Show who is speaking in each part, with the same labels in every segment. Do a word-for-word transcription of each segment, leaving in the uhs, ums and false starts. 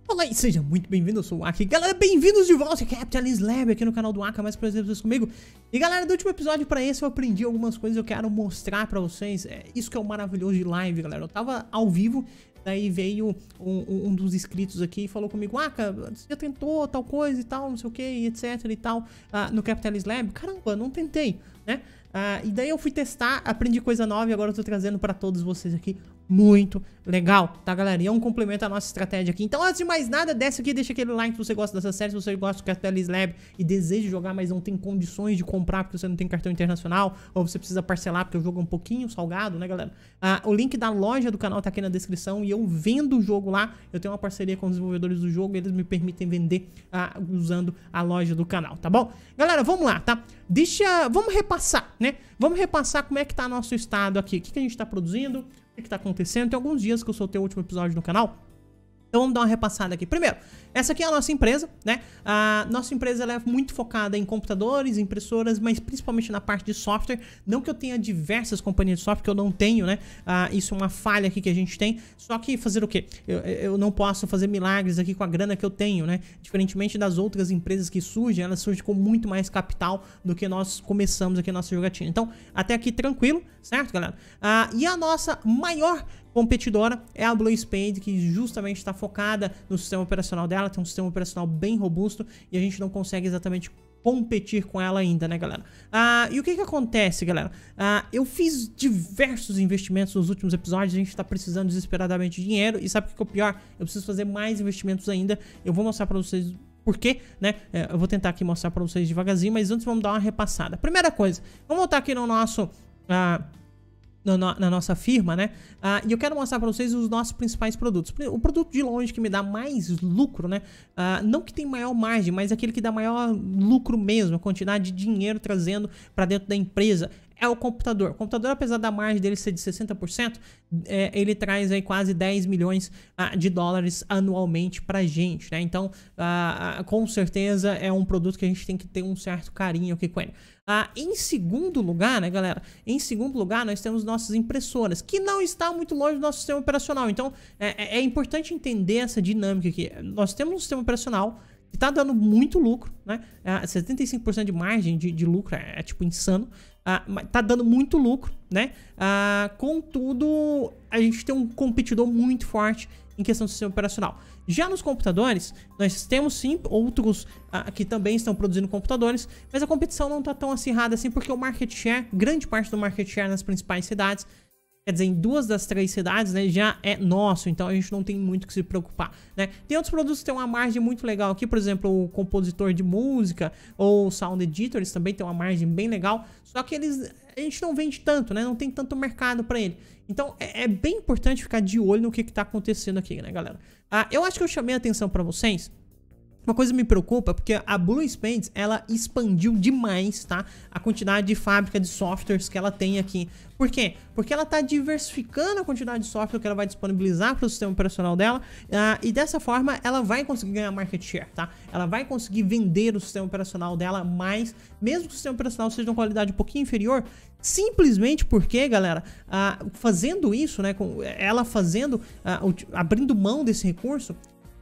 Speaker 1: Olá e seja muito bem-vindo, eu sou o Aka. Galera, bem-vindos de volta a Capitalist Lab aqui no canal do Aka, mais prazer vocês comigo. E galera, do último episódio pra esse eu aprendi algumas coisas que eu quero mostrar pra vocês. É isso que é o maravilhoso de live, galera. Eu tava ao vivo, daí veio um, um dos inscritos aqui e falou comigo: Aka, você já tentou tal coisa e tal, não sei o que, etc e tal, uh, no Capitalist Lab? Caramba, não tentei, né? Uh, e daí eu fui testar, aprendi coisa nova e agora eu tô trazendo pra todos vocês aqui. Muito legal, tá, galera? E é um complemento à nossa estratégia aqui. Então, antes de mais nada, desce aqui, deixa aquele like se você gosta dessa série, se você gosta do Capitalist Lab e deseja jogar, mas não tem condições de comprar porque você não tem cartão internacional, ou você precisa parcelar porque o jogo é um pouquinho salgado, né, galera? Ah, o link da loja do canal tá aqui na descrição e eu vendo o jogo lá. Eu tenho uma parceria com os desenvolvedores do jogo e eles me permitem vender ah, usando a loja do canal, tá bom? Galera, vamos lá, tá? Deixa... Vamos repassar, né? Vamos repassar como é que tá nosso estado aqui. O que, que a gente tá produzindo? O que, que tá acontecendo? Tem alguns dias que eu soltei o último episódio no canal. Então vamos dar uma repassada aqui. Primeiro, essa aqui é a nossa empresa, né? A nossa empresa ela é muito focada em computadores, impressoras, mas principalmente na parte de software. Não que eu tenha diversas companhias de software, que eu não tenho, né? Ah, isso é uma falha aqui que a gente tem. Só que fazer o quê? Eu, eu não posso fazer milagres aqui com a grana que eu tenho, né? Diferentemente das outras empresas que surgem, elas surgem com muito mais capital do que nós começamos aqui a nossa jogatina. Então, até aqui tranquilo, certo, galera? Ah, e a nossa maior competidora é a Blue Spade, que justamente está focada no sistema operacional dela, tem um sistema operacional bem robusto e a gente não consegue exatamente competir com ela ainda, né, galera? Ah, e o que que acontece, galera? Ah, eu fiz diversos investimentos nos últimos episódios, a gente tá precisando desesperadamente de dinheiro e sabe o que que é o pior? Eu preciso fazer mais investimentos ainda, eu vou mostrar pra vocês por quê, né? É, eu vou tentar aqui mostrar pra vocês devagarzinho, mas antes vamos dar uma repassada. Primeira coisa, vamos voltar aqui no nosso... Ah, Na, na nossa firma, né? Uh, e eu quero mostrar pra vocês os nossos principais produtos. O produto de longe que me dá mais lucro, né? Uh, não que tem maior margem, mas aquele que dá maior lucro mesmo, a quantidade de dinheiro trazendo pra dentro da empresa, é o computador. O computador, apesar da margem dele ser de sessenta por cento, é, ele traz aí quase dez milhões uh, de dólares anualmente pra gente, né? Então, uh, uh, com certeza é um produto que a gente tem que ter um certo carinho aqui com ele. Uh, em segundo lugar, né, galera? Em segundo lugar, nós temos nossas impressoras, que não está muito longe do nosso sistema operacional. Então, é, é importante entender essa dinâmica aqui. Nós temos um sistema operacional que está dando muito lucro, né? Uh, setenta e cinco por cento de margem de, de lucro é, é tipo insano. Uh, tá dando muito lucro, né? Uh, contudo, a gente tem um competidor muito forte em questão do sistema operacional. Já nos computadores, nós temos sim outros uh, que também estão produzindo computadores, mas a competição não tá tão acirrada assim, porque o market share, grande parte do market share nas principais cidades, quer dizer, em duas das três cidades, né, já é nosso, então a gente não tem muito que se preocupar, né? Tem outros produtos que tem uma margem muito legal aqui, por exemplo, o compositor de música ou sound editors também tem uma margem bem legal, só que eles, a gente não vende tanto, né? Não tem tanto mercado para ele. Então é, é bem importante ficar de olho no que que tá acontecendo aqui, né, galera? Ah, eu acho que eu chamei a atenção para vocês. Uma coisa me preocupa, porque a Blue Spade, ela expandiu demais, tá? A quantidade de fábrica de softwares que ela tem aqui. Por quê? Porque ela tá diversificando a quantidade de software que ela vai disponibilizar para o sistema operacional dela. Uh, e dessa forma, ela vai conseguir ganhar market share, tá? Ela vai conseguir vender o sistema operacional dela mais, mesmo que o sistema operacional seja de uma qualidade um pouquinho inferior, simplesmente porque, galera, uh, fazendo isso, né? Com ela fazendo, uh, abrindo mão desse recurso,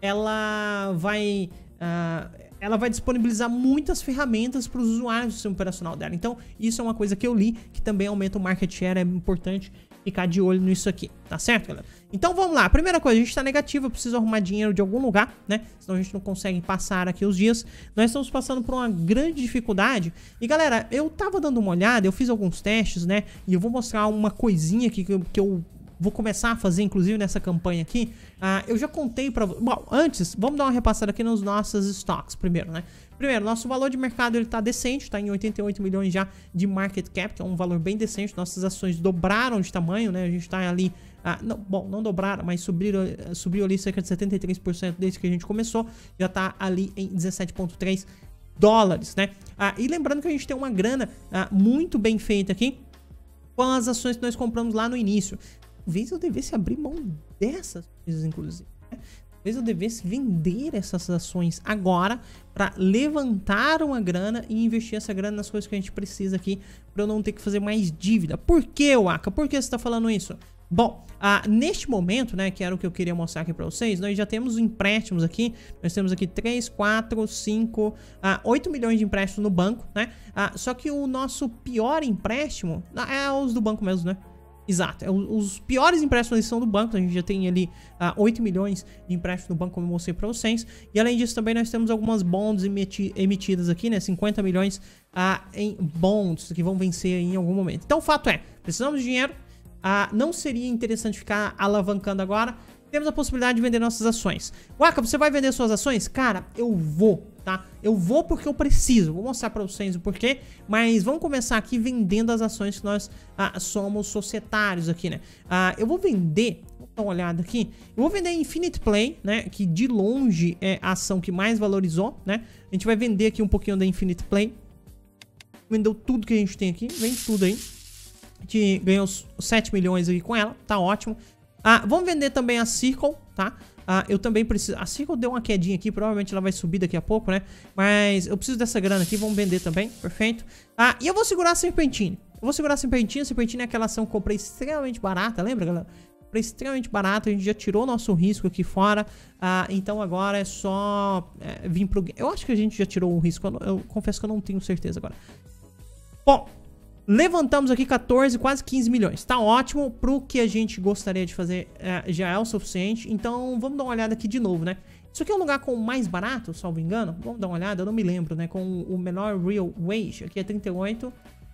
Speaker 1: ela vai... Uh, ela vai disponibilizar muitas ferramentas para os usuários do sistema operacional dela. Então, isso é uma coisa que eu li, que também aumenta o market share. É importante ficar de olho nisso aqui, tá certo, galera? Então, vamos lá. Primeira coisa, a gente tá negativa, eu preciso arrumar dinheiro de algum lugar, né? Senão a gente não consegue passar aqui os dias. Nós estamos passando por uma grande dificuldade. E, galera, eu tava dando uma olhada, eu fiz alguns testes, né? E eu vou mostrar uma coisinha aqui que eu... Que eu vou começar a fazer, inclusive, nessa campanha aqui. Uh, eu já contei pra... Bom, antes, vamos dar uma repassada aqui nos nossos estoques primeiro, né? Primeiro, nosso valor de mercado, ele tá decente, tá em oitenta e oito milhões já de market cap, que é um valor bem decente. Nossas ações dobraram de tamanho, né? A gente tá ali... Uh, não, bom, não dobraram, mas subiram, uh, subiu ali cerca de setenta e três por cento desde que a gente começou. Já tá ali em dezessete vírgula três dólares, né? Uh, e lembrando que a gente tem uma grana uh, muito bem feita aqui com as ações que nós compramos lá no início. Talvez eu devesse abrir mão dessas coisas, inclusive, né? Talvez eu devesse vender essas ações agora para levantar uma grana e investir essa grana nas coisas que a gente precisa aqui, para eu não ter que fazer mais dívida. Por que, Waka? Por que você está falando isso? Bom, ah, neste momento, né, que era o que eu queria mostrar aqui pra vocês, nós já temos empréstimos aqui, nós temos aqui três, quatro, cinco, oito milhões de empréstimos no banco, né, ah, só que o nosso pior empréstimo, é os do banco mesmo, né, exato, é, os piores empréstimos são do banco, a gente já tem ali ah, oito milhões de empréstimos no banco, como eu mostrei pra vocês, e além disso também nós temos algumas bonds emiti emitidas aqui, né, cinquenta milhões ah, em bonds que vão vencer em algum momento. Então o fato é, precisamos de dinheiro. Ah, não seria interessante ficar alavancando agora. Temos a possibilidade de vender nossas ações. Waka, você vai vender suas ações? Cara, eu vou, tá? Eu vou porque eu preciso. Vou mostrar pra vocês o porquê. Mas vamos começar aqui vendendo as ações que nós ah, somos societários aqui, né? Ah, eu vou vender... Vou dar uma olhada aqui. Eu vou vender Infinite Play, né? Que de longe é a ação que mais valorizou, né? A gente vai vender aqui um pouquinho da Infinite Play. Vendeu tudo que a gente tem aqui. Vende tudo aí. A gente ganhou sete milhões aqui com ela, tá ótimo. Ah, vamos vender também a Circle, tá? Ah, eu também preciso... A Circle deu uma quedinha aqui, provavelmente ela vai subir daqui a pouco, né? Mas eu preciso dessa grana aqui, vamos vender também, perfeito. Ah, e eu vou segurar a Serpentine. Eu vou segurar a Serpentine, a Serpentine é aquela ação que eu comprei extremamente barata, lembra, galera? Comprei extremamente barato, a gente já tirou nosso risco aqui fora. Ah, então agora é só é, vir pro... Eu acho que a gente já tirou o risco, eu, eu confesso que eu não tenho certeza agora. Bom... Levantamos aqui quatorze, quase quinze milhões. Tá ótimo. Pro que a gente gostaria de fazer é, já é o suficiente. Então vamos dar uma olhada aqui de novo, né? Isso aqui é um lugar com o mais barato, salvo engano. Vamos dar uma olhada, eu não me lembro, né? Com o menor real wage. Aqui é trinta e oito.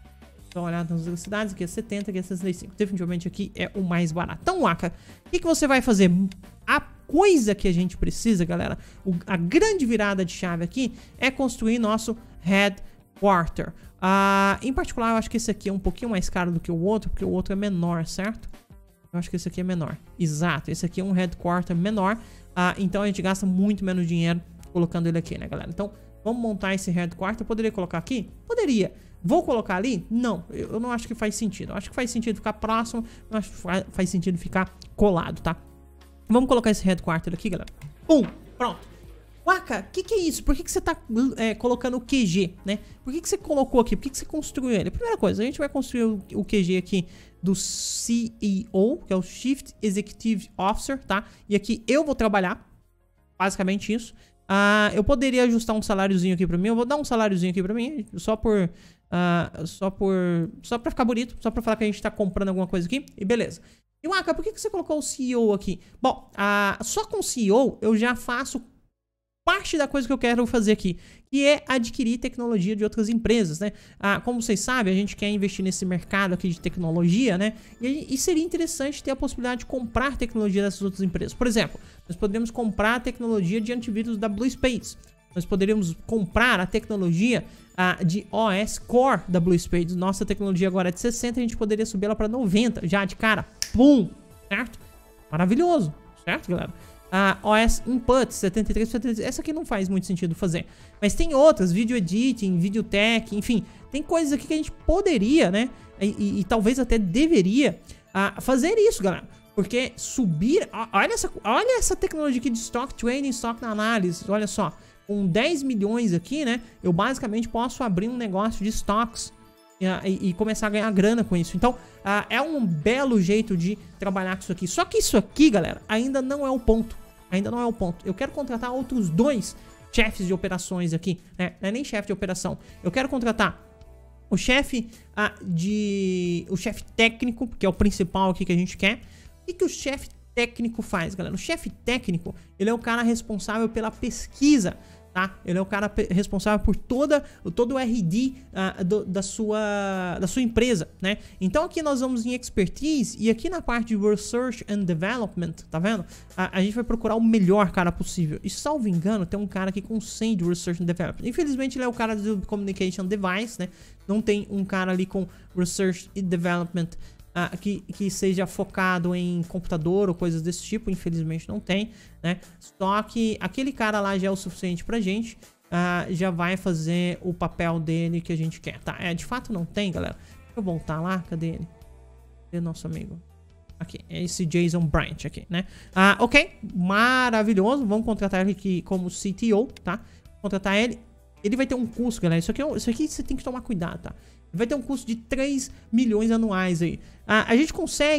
Speaker 1: Dá uma olhada nas outras cidades. Aqui é setenta, aqui é sessenta e cinco. Definitivamente aqui é o mais barato. Então, Waka, o que, que você vai fazer? A coisa que a gente precisa, galera, o, a grande virada de chave aqui é construir nosso headquarter. Uh, em particular, eu acho que esse aqui é um pouquinho mais caro do que o outro, porque o outro é menor, certo? Eu acho que esse aqui é menor. Exato, esse aqui é um headquarter menor, uh, então a gente gasta muito menos dinheiro colocando ele aqui, né, galera? Então, vamos montar esse headquarter. Eu poderia colocar aqui? Poderia. Vou colocar ali? Não, eu, eu não acho que faz sentido. Eu acho que faz sentido ficar próximo, não acho que faz, faz sentido ficar colado, tá? Vamos colocar esse headquarter aqui, galera. Pum, pronto. Waka, o que, que é isso? Por que, que você tá é, colocando o Q G, né? Por que, que você colocou aqui? Por que, que você construiu ele? Primeira coisa, a gente vai construir o, o Q G aqui do C E O, que é o Chief Executive Officer, tá? E aqui eu vou trabalhar, basicamente isso. Uh, eu poderia ajustar um saláriozinho aqui pra mim. Eu vou dar um saláriozinho aqui pra mim, só por... Uh, só por... Só pra ficar bonito, só pra falar que a gente tá comprando alguma coisa aqui. E beleza. E Waka, por que, que você colocou o C E O aqui? Bom, uh, só com o C E O eu já faço... parte da coisa que eu quero fazer aqui, que é adquirir tecnologia de outras empresas, né? Ah, como vocês sabem, a gente quer investir nesse mercado aqui de tecnologia, né? E, e seria interessante ter a possibilidade de comprar tecnologia dessas outras empresas. Por exemplo, nós poderíamos comprar a tecnologia de antivírus da Blue Spades. Nós poderíamos comprar a tecnologia ah, de O S Core da Blue Spades. Nossa tecnologia agora é de sessenta, a gente poderia subir ela para noventa, já de cara. Pum! Certo? Maravilhoso, certo, galera? A O S Input setenta e três, setenta e três, essa aqui não faz muito sentido fazer. Mas tem outras, Video Editing, Videotech, enfim. Tem coisas aqui que a gente poderia, né? E, e, e talvez até deveria uh, fazer isso, galera. Porque subir... Olha essa, olha essa tecnologia aqui de Stock Trading, Stock Analysis. Olha só. Com dez milhões aqui, né? Eu basicamente posso abrir um negócio de stocks e, e começar a ganhar grana com isso. Então, uh, é um belo jeito de trabalhar com isso aqui. Só que isso aqui, galera, ainda não é o ponto. Ainda não é o ponto. Eu quero contratar outros dois chefes de operações aqui, né? Não é nem chefe de operação. Eu quero contratar o chefe ah, de... O chefe técnico, que é o principal aqui que a gente quer. O que, que o chefe técnico faz, galera? O chefe técnico, ele é o cara responsável pela pesquisa, tá? Ele é o cara responsável por toda, todo o R D uh, do, da, sua, da sua empresa, né? Então aqui nós vamos em Expertise e aqui na parte de Research and Development, tá vendo? A, a gente vai procurar o melhor cara possível. E salvo engano, tem um cara aqui com cem de Research and Development. Infelizmente ele é o cara do Communication Device, né? Não tem um cara ali com Research and Development Uh, que, que seja focado em computador ou coisas desse tipo, infelizmente não tem, né? Só que aquele cara lá já é o suficiente pra gente, uh, já vai fazer o papel dele que a gente quer, tá? É, de fato não tem, galera. Deixa eu voltar lá, cadê ele? Cadê nosso amigo? Aqui, é esse Jason Bryant aqui, né? Uh, ok, maravilhoso, vamos contratar ele aqui como C T O, tá? Contratar ele, ele vai ter um custo, galera, isso aqui, isso aqui você tem que tomar cuidado, tá? Vai ter um custo de três milhões anuais aí. Ah, a gente consegue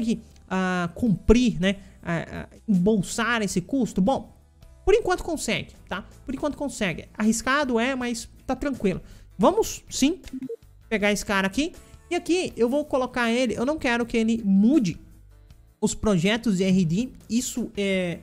Speaker 1: uh, cumprir, né? Uh, uh, embolsar esse custo? Bom, por enquanto consegue, tá? Por enquanto consegue. Arriscado é, mas tá tranquilo. Vamos, sim, pegar esse cara aqui. E aqui eu vou colocar ele... Eu não quero que ele mude os projetos de R D. Isso é...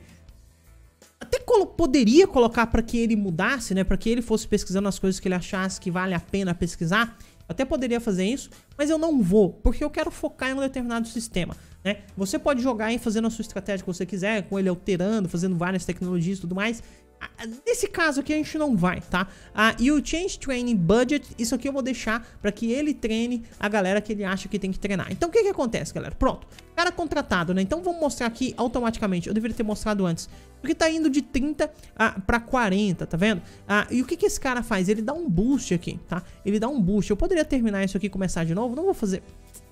Speaker 1: Até colo poderia colocar para que ele mudasse, né? Para que ele fosse pesquisando as coisas que ele achasse que vale a pena pesquisar. Até poderia fazer isso, mas eu não vou, porque eu quero focar em um determinado sistema, né? Você pode jogar e fazendo a sua estratégia que você quiser, com ele alterando, fazendo várias tecnologias e tudo mais. Nesse caso aqui a gente não vai, tá? Ah, e o Change Training Budget, isso aqui eu vou deixar para que ele treine a galera que ele acha que tem que treinar. Então o que que acontece, galera? Pronto, cara contratado, né? Então vamos mostrar aqui automaticamente. Eu deveria ter mostrado antes, porque tá indo de trinta ah, para quarenta, tá vendo? Ah, e o que que esse cara faz? Ele dá um boost aqui, tá? Ele dá um boost. Eu poderia terminar isso aqui e começar de novo? Não vou fazer.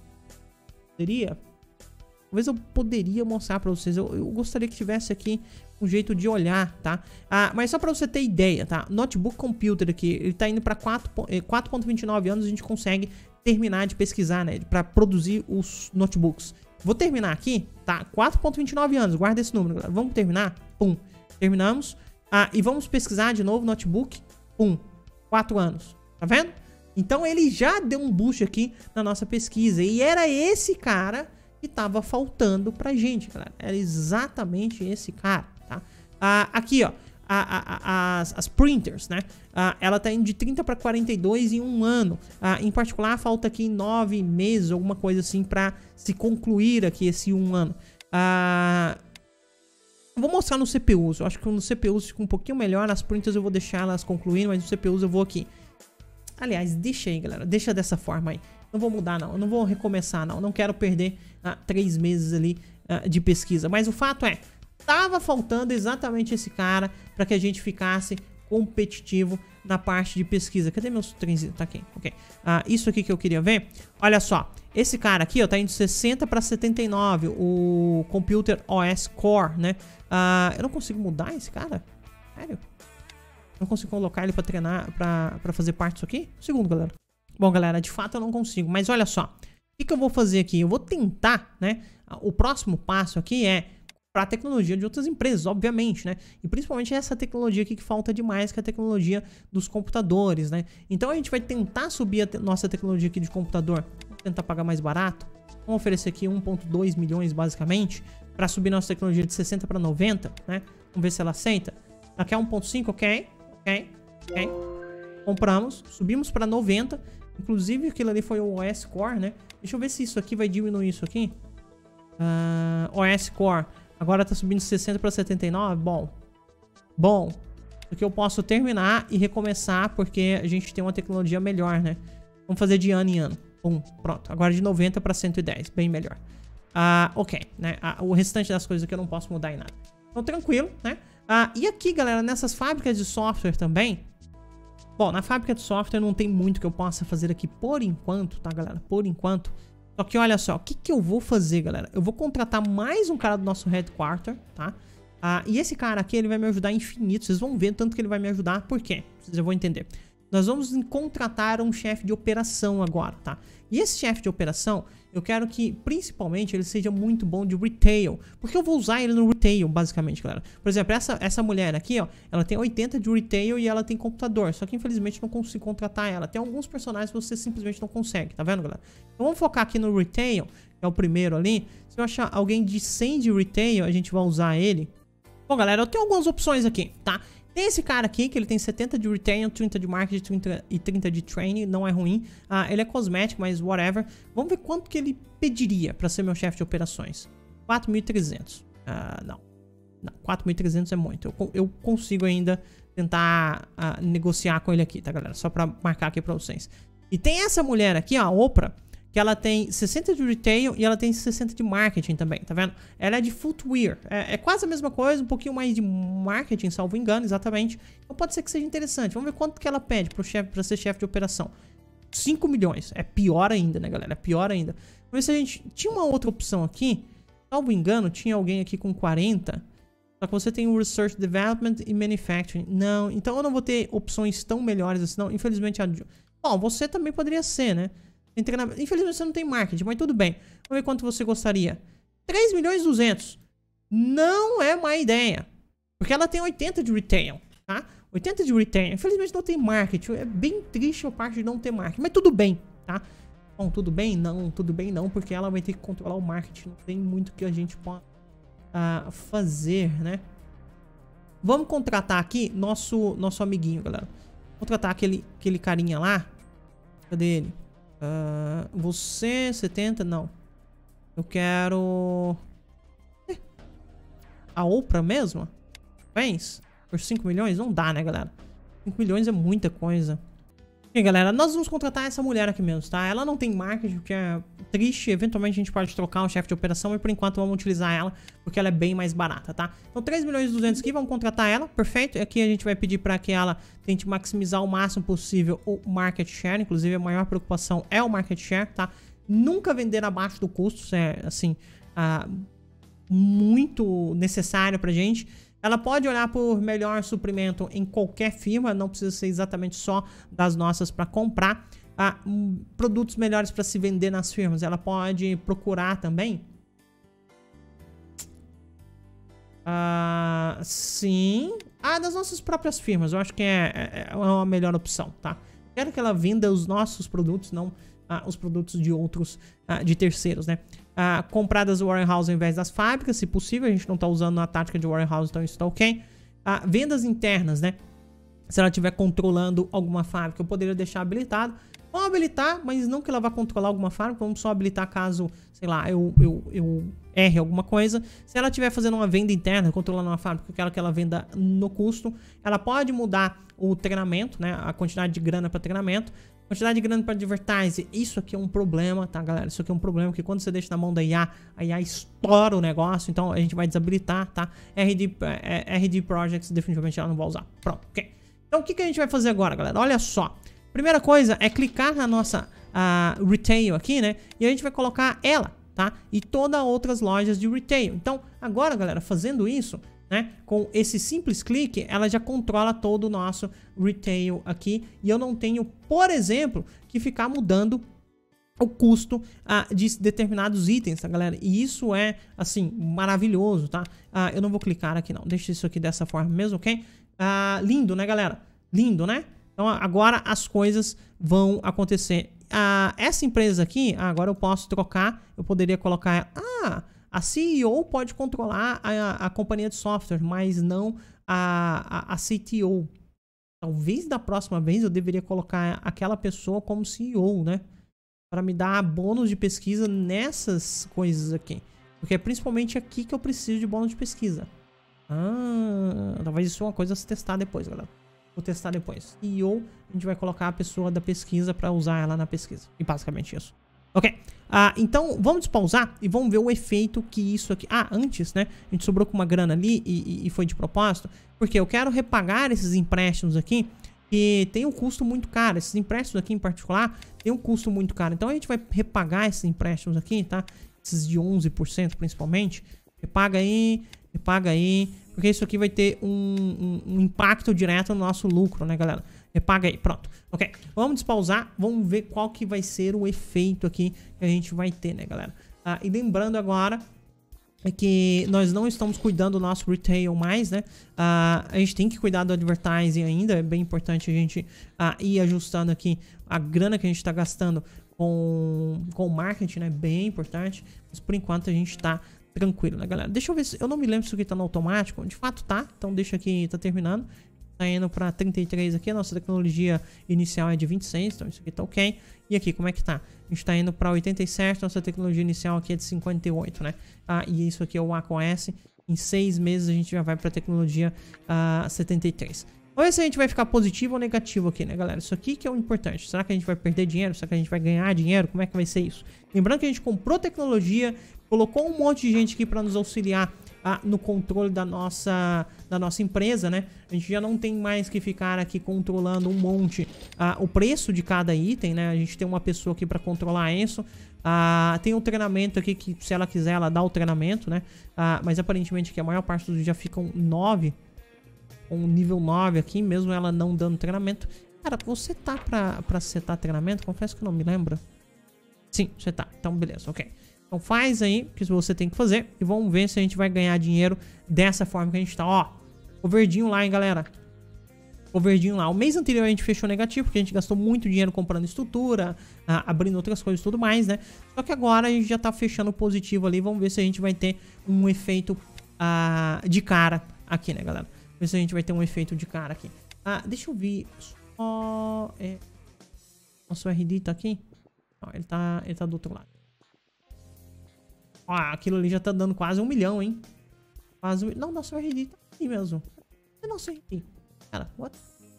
Speaker 1: Poderia? Talvez eu poderia mostrar pra vocês. Eu, eu gostaria que tivesse aqui um jeito de olhar, tá? Ah, mas só pra você ter ideia, tá? Notebook Computer aqui, ele tá indo pra quatro ponto vinte e nove anos. A gente consegue terminar de pesquisar, né? Pra produzir os notebooks. Vou terminar aqui, tá? quatro ponto vinte e nove anos, guarda esse número, galera. Vamos terminar? Pum. Terminamos. Ah, e vamos pesquisar de novo notebook. Pum. quatro anos. Tá vendo? Então ele já deu um boost aqui na nossa pesquisa. E era esse cara que tava faltando pra gente, galera. Era exatamente esse cara, tá? Ah, aqui, ó, a, a, a, as, as printers, né? Ah, ela tá indo de trinta para quarenta e dois em um ano. Ah, em particular, falta aqui nove meses, alguma coisa assim, pra se concluir aqui esse um ano. Ah, vou mostrar no C P Us. Eu acho que no C P Us fica um pouquinho melhor. Nas printers eu vou deixar elas concluindo, mas no C P Us eu vou aqui. Aliás, deixa aí, galera. Deixa dessa forma aí. Não vou mudar, não. Eu não vou recomeçar, não. Não quero perder ah, três meses ali ah, de pesquisa. Mas o fato é, tava faltando exatamente esse cara para que a gente ficasse competitivo na parte de pesquisa. Cadê meus trenzinhos? Tá aqui, ok. Ah, isso aqui que eu queria ver. Olha só. Esse cara aqui, ó, tá indo de sessenta para setenta e nove. O Computer O S Core, né? Ah, eu não consigo mudar esse cara? Sério? Não consigo colocar ele para treinar, para pra fazer parte disso aqui? Um segundo, galera. Bom, galera, de fato eu não consigo, mas olha só. O que que eu vou fazer aqui? Eu vou tentar, né? O próximo passo aqui é para a tecnologia de outras empresas, obviamente, né? E principalmente essa tecnologia aqui que falta demais, que é a tecnologia dos computadores, né? Então a gente vai tentar subir a te nossa tecnologia aqui de computador. Vamos tentar pagar mais barato. Vamos oferecer aqui um ponto dois milhões, basicamente, para subir nossa tecnologia de sessenta para noventa, né? Vamos ver se ela aceita. Aqui é um ponto cinco, ok? Ok? Ok? Compramos, subimos para noventa. Inclusive aquilo ali foi o O S Core, né? Deixa eu ver se isso aqui vai diminuir isso aqui. Uh, O S Core. Agora tá subindo de sessenta para setenta e nove. Bom. Bom. Porque eu posso terminar e recomeçar porque a gente tem uma tecnologia melhor, né? Vamos fazer de ano em ano. Pum, pronto. Agora de noventa para cento e dez. Bem melhor. Uh, ok, né? Uh, o restante das coisas aqui eu não posso mudar em nada. Então tranquilo, né? Uh, e aqui, galera, nessas fábricas de software também... Bom, na fábrica de software não tem muito que eu possa fazer aqui por enquanto, tá, galera? Por enquanto. Só que olha só, o que que eu vou fazer, galera? Eu vou contratar mais um cara do nosso headquarter, tá? Ah, e esse cara aqui, ele vai me ajudar infinito. Vocês vão ver tanto que ele vai me ajudar. Por quê? Vocês já vão entender. Nós vamos contratar um chefe de operação agora, tá? E esse chefe de operação, eu quero que, principalmente, ele seja muito bom de retail. Porque eu vou usar ele no retail, basicamente, galera. Por exemplo, essa, essa mulher aqui, ó, ela tem oitenta de retail e ela tem computador. Só que, infelizmente, não consigo contratar ela. Tem alguns personagens que você simplesmente não consegue, tá vendo, galera? Então, vamos focar aqui no retail, que é o primeiro ali. Se eu achar alguém de cem de retail, a gente vai usar ele. Bom, galera, eu tenho algumas opções aqui, tá? Tem esse cara aqui, que ele tem setenta de retail, trinta de marketing trinta e trinta de training, não é ruim. Ah, ele é cosmético, mas whatever. Vamos ver quanto que ele pediria pra ser meu chefe de operações. quatro mil e trezentos. Ah, não. Não, quatro mil e trezentos é muito. Eu, eu consigo ainda tentar ah, negociar com ele aqui, tá, galera? Só pra marcar aqui pra vocês. E tem essa mulher aqui, ó, a Oprah, que ela tem sessenta de retail e ela tem sessenta de marketing também, tá vendo? Ela é de footwear, é, é quase a mesma coisa, um pouquinho mais de marketing, salvo engano, exatamente. Então pode ser que seja interessante. Vamos ver quanto que ela pede pro chefe, pra ser chefe de operação. cinco milhões, é pior ainda, né, galera? É pior ainda. Vamos ver se a gente... Tinha uma outra opção aqui, salvo engano, tinha alguém aqui com quarenta. Só que você tem o Research Development e Manufacturing. Não, então eu não vou ter opções tão melhores assim, não. Infelizmente, a... Bom, você também poderia ser, né? Infelizmente você não tem marketing, mas tudo bem. Vamos ver quanto você gostaria. três milhões e duzentos. Não é má ideia. Porque ela tem oitenta de retail, tá? oitenta de retail. Infelizmente não tem marketing. É bem triste a parte de não ter marketing. Mas tudo bem, tá? Bom, tudo bem? Não, tudo bem não. Porque ela vai ter que controlar o marketing. Não tem muito que a gente possa uh, fazer, né? Vamos contratar aqui nosso, nosso amiguinho, galera. Contratar aquele, aquele carinha lá. Cadê ele? Uh, você, setenta? Não. Eu quero... Eh, a Oprah mesmo? Vens? Por cinco milhões? Não dá, né, galera? cinco milhões é muita coisa. E galera, nós vamos contratar essa mulher aqui mesmo, tá? Ela não tem marketing, o que é triste. Eventualmente a gente pode trocar um chefe de operação, e por enquanto vamos utilizar ela, porque ela é bem mais barata, tá? Então três milhões e duzentos aqui, vamos contratar ela, perfeito. E aqui a gente vai pedir para que ela tente maximizar o máximo possível o market share. Inclusive a maior preocupação é o market share, tá? Nunca vender abaixo do custo, isso é, assim, uh, muito necessário pra gente. Ela pode olhar por melhor suprimento em qualquer firma, não precisa ser exatamente só das nossas para comprar. Ah, um, produtos melhores para se vender nas firmas. Ela pode procurar também. Ah, sim. Ah, das nossas próprias firmas. Eu acho que é, é uma melhor opção, tá? Quero que ela venda os nossos produtos, não ah, os produtos de outros, ah, de terceiros, né? Uh, compradas do warehouse ao invés das fábricas, se possível. A gente não tá usando a tática de warehouse, então isso tá ok. Uh, vendas internas, né? Se ela estiver controlando alguma fábrica, eu poderia deixar habilitado. Vamos habilitar, mas não que ela vá controlar alguma fábrica. Vamos só habilitar caso, sei lá, eu, eu, eu erre alguma coisa. Se ela estiver fazendo uma venda interna, controlando uma fábrica, eu quero que ela venda no custo. Ela pode mudar o treinamento, né? A quantidade de grana para treinamento. Quantidade de grana para advertising, isso aqui é um problema, tá, galera? Isso aqui é um problema que quando você deixa na mão da I A, a I A estoura o negócio, então a gente vai desabilitar, tá? R D, é, R D Projects, definitivamente ela não vai usar. Pronto, ok. Então o que, que a gente vai fazer agora, galera? Olha só. Primeira coisa é clicar na nossa uh, retail aqui, né? E a gente vai colocar ela, tá? E todas outras lojas de retail. Então agora, galera, fazendo isso, né? Com esse simples clique, ela já controla todo o nosso retail aqui. E eu não tenho, por exemplo, que ficar mudando o custo ah, de determinados itens, tá, galera? E isso é, assim, maravilhoso, tá? Ah, eu não vou clicar aqui, não. Deixa isso aqui dessa forma mesmo, ok? Ah, lindo, né, galera? Lindo, né? Então, agora as coisas vão acontecer. Ah, essa empresa aqui, ah, agora eu posso trocar. Eu poderia colocar... Ah... A C E O pode controlar a, a companhia de software, mas não a, a, a C T O. Talvez da próxima vez eu deveria colocar aquela pessoa como C E O, né? Para me dar bônus de pesquisa nessas coisas aqui. Porque é principalmente aqui que eu preciso de bônus de pesquisa. Ah, talvez isso é uma coisa a se testar depois, galera. Vou testar depois. C E O, a gente vai colocar a pessoa da pesquisa para usar ela na pesquisa. E basicamente isso. Ok, ah, então vamos despausar e vamos ver o efeito que isso aqui... Ah, antes, né, a gente sobrou com uma grana ali e, e, e foi de propósito, porque eu quero repagar esses empréstimos aqui, que tem um custo muito caro. Esses empréstimos aqui em particular tem um custo muito caro. Então a gente vai repagar esses empréstimos aqui, tá? Esses de onze por cento principalmente. Repaga aí, repaga aí, porque isso aqui vai ter um, um, um impacto direto no nosso lucro, né, galera? Repaga aí, pronto. Ok, vamos despausar, vamos ver qual que vai ser o efeito aqui que a gente vai ter, né, galera? Ah, e lembrando agora é que nós não estamos cuidando do nosso retail mais, né? Ah, a gente tem que cuidar do advertising ainda, é bem importante a gente ah, ir ajustando aqui a grana que a gente está gastando com, com o marketing, né? Bem importante, mas por enquanto a gente tá tranquilo, né, galera? Deixa eu ver se... Eu não me lembro se isso aqui tá no automático, de fato tá, então deixa aqui, tá terminando. Tá indo para trinta e três aqui, a nossa tecnologia inicial é de vinte e seis, então isso aqui tá ok. E aqui, como é que tá? A gente tá indo para oitenta e sete, nossa tecnologia inicial aqui é de cinquenta e oito, né? Ah, e isso aqui é o macOS. Em seis meses a gente já vai para a tecnologia ah, setenta e três. Vamos ver se a gente vai ficar positivo ou negativo aqui, né, galera? Isso aqui que é o importante. Será que a gente vai perder dinheiro? Será que a gente vai ganhar dinheiro? Como é que vai ser isso? Lembrando que a gente comprou tecnologia, colocou um monte de gente aqui para nos auxiliar Ah, no controle da nossa, da nossa empresa, né? A gente já não tem mais que ficar aqui controlando um monte ah, o preço de cada item, né? A gente tem uma pessoa aqui para controlar isso. Ah, tem um treinamento aqui que, se ela quiser, ela dá o treinamento, né? Ah, mas aparentemente que a maior parte dos já ficam nove, um nível nove aqui, mesmo ela não dando treinamento. Cara, você tá pra, pra setar treinamento? Confesso que eu não me lembro. Sim, você tá. Então, beleza, ok. Então faz aí o que você tem que fazer e vamos ver se a gente vai ganhar dinheiro dessa forma que a gente tá. Ó, o verdinho lá, hein, galera. O verdinho lá. O mês anterior a gente fechou negativo, porque a gente gastou muito dinheiro comprando estrutura, ah, abrindo outras coisas e tudo mais, né? Só que agora a gente já tá fechando positivo ali. Vamos ver se a gente vai ter um efeito ah, de cara aqui, né, galera? Ver se a gente vai ter um efeito de cara aqui. Ah, deixa eu ver. Só... É... Nosso R D tá aqui? Não, ele tá, ele tá do outro lado. Ó, aquilo ali já tá dando quase um milhão, hein? Quase um... Não, nosso R D tá aqui mesmo. É nosso R D. Cara, what?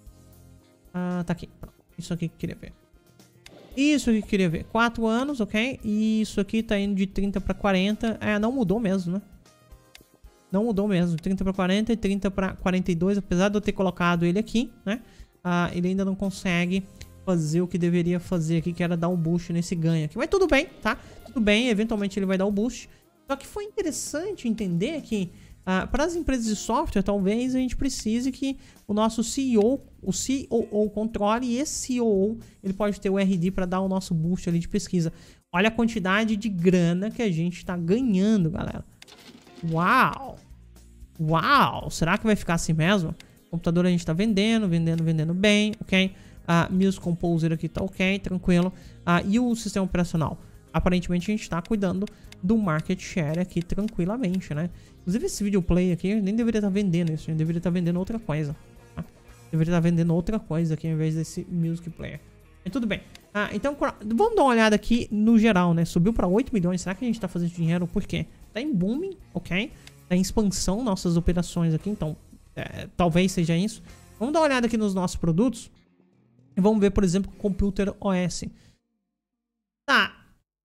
Speaker 1: Ah, tá aqui. Pronto. Isso aqui que eu queria ver. Isso aqui que eu queria ver. quatro anos, ok? E isso aqui tá indo de trinta pra quarenta. É, não mudou mesmo, né? Não mudou mesmo. trinta pra quarenta e trinta pra quarenta e dois. Apesar de eu ter colocado ele aqui, né? Ah, ele ainda não consegue fazer o que deveria fazer aqui, que era dar um boost nesse ganho aqui. Mas tudo bem, tá? Tudo bem. Eventualmente ele vai dar o boost. Só que foi interessante entender que Uh, para as empresas de software, talvez a gente precise que o nosso C E O, o C O O controle, e esse C O O ele pode ter o R D para dar o nosso boost ali de pesquisa. Olha a quantidade de grana que a gente está ganhando, galera. Uau! Uau! Será que vai ficar assim mesmo? O computador a gente está vendendo, vendendo, vendendo bem, ok? Uh, Music Composer aqui tá ok, tranquilo. Uh, e o sistema operacional? Aparentemente a gente está cuidando do market share aqui tranquilamente, né? Inclusive esse videoplay aqui, eu nem deveria estar tá vendendo isso, eu deveria estar tá vendendo outra coisa. Tá? Deveria estar tá vendendo outra coisa aqui ao invés desse music player. Mas tudo bem. Ah, então vamos dar uma olhada aqui no geral, né? Subiu para oito milhões, será que a gente está fazendo dinheiro? Por quê? Tá em booming, ok? Tá em expansão nossas operações aqui, então é, talvez seja isso. Vamos dar uma olhada aqui nos nossos produtos. E vamos ver, por exemplo, Computer O S. Tá.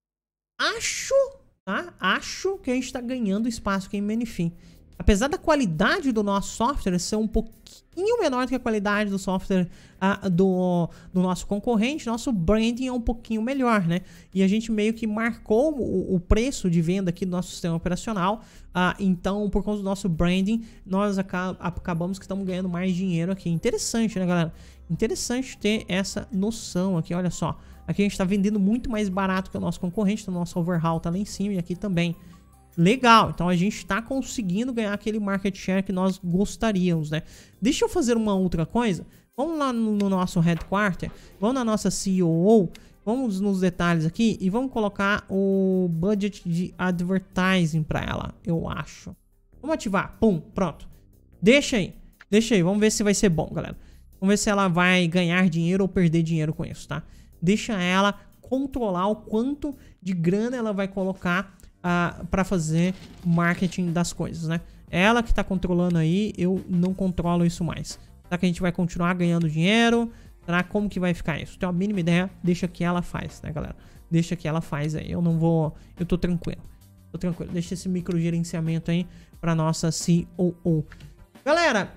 Speaker 1: Acho... Tá? Acho que a gente está ganhando espaço aqui em Menifee. Apesar da qualidade do nosso software ser um pouquinho menor do que a qualidade do software uh, do, do nosso concorrente, nosso branding é um pouquinho melhor, né? E a gente meio que marcou o, o preço de venda aqui do nosso sistema operacional. Uh, então, por conta do nosso branding, nós acab acabamos que estamos ganhando mais dinheiro aqui. Interessante, né, galera? Interessante ter essa noção aqui, olha só. Aqui a gente está vendendo muito mais barato que o nosso concorrente, então o nosso overhaul tá lá em cima e aqui também. Legal, então a gente está conseguindo ganhar aquele market share que nós gostaríamos, né? Deixa eu fazer uma outra coisa. Vamos lá no, no nosso headquarter, vamos na nossa C O O, vamos nos detalhes aqui e vamos colocar o budget de advertising para ela, eu acho. Vamos ativar, pum, pronto. Deixa aí, deixa aí, vamos ver se vai ser bom, galera. Vamos ver se ela vai ganhar dinheiro ou perder dinheiro com isso, tá? Deixa ela controlar o quanto de grana ela vai colocar uh, para fazer marketing das coisas, né? Ela que tá controlando aí, eu não controlo isso mais. Será que a gente vai continuar ganhando dinheiro? Será como que vai ficar isso? Tem uma mínima ideia, deixa que ela faz, né, galera? Deixa que ela faz aí, eu não vou... Eu tô tranquilo, tô tranquilo. Deixa esse micro gerenciamento aí pra nossa C O O. Galera,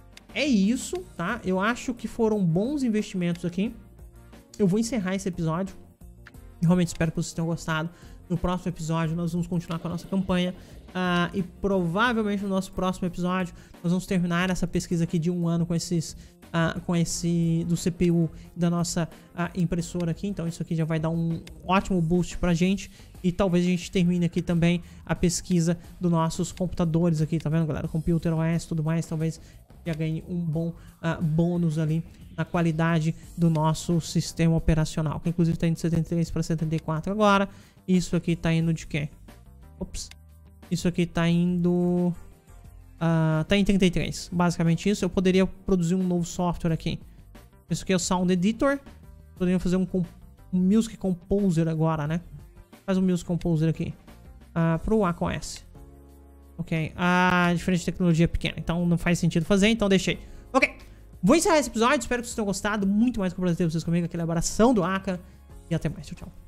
Speaker 1: é isso, tá? Eu acho que foram bons investimentos aqui. Eu vou encerrar esse episódio. Realmente espero que vocês tenham gostado. No próximo episódio nós vamos continuar com a nossa campanha. Uh, e provavelmente no nosso próximo episódio nós vamos terminar essa pesquisa aqui de um ano com esses... Uh, com esse do C P U da nossa uh, impressora aqui. Então isso aqui já vai dar um ótimo boost pra gente. E talvez a gente termine aqui também a pesquisa dos nossos computadores aqui. Tá vendo, galera? Computer O S e tudo mais. Talvez já ganhe um bom uh, bônus ali na qualidade do nosso sistema operacional, que inclusive está indo de setenta e três para setenta e quatro agora. Isso aqui está indo de quê? Ops. Isso aqui está indo... Uh, tá em trinta e três. Basicamente isso. Eu poderia produzir um novo software aqui. Isso aqui é o Sound Editor. Poderia fazer um, um Music Composer agora, né? Faz um Music Composer aqui. Uh, para o macOS. Ok. A diferente de tecnologia pequena. Então não faz sentido fazer, então deixei. Ok. Vou encerrar esse episódio, espero que vocês tenham gostado. Muito mais que o prazer ter vocês comigo. Aquele abração do Aka. E até mais, tchau, tchau.